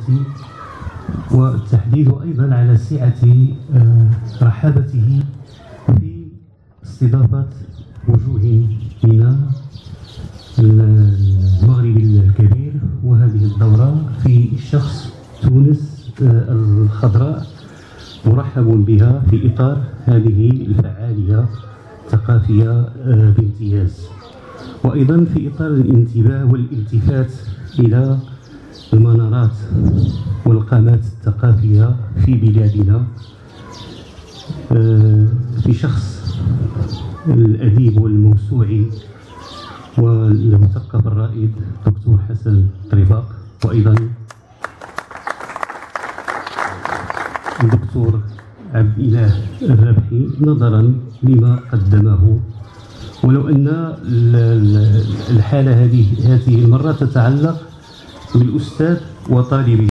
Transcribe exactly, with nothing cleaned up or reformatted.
والتحديث أيضا على سعة رحابته في استضافة وجوه من المغرب الكبير، وهذه الدورة في شخص تونس الخضراء مرحب بها في إطار هذه الفعالية الثقافية بامتياز، وأيضا في إطار الانتباه والالتفات إلى المنارات والقامات الثقافية في بلادنا في شخص الأديب والموسوعي والمثقف الرائد دكتور حسن طريفاق، وأيضا الدكتور عبد الإله الربحي نظرا لما قدمه. ولو أن الحالة هذه هذه المرة تتعلق بالأستاذ وطالبه.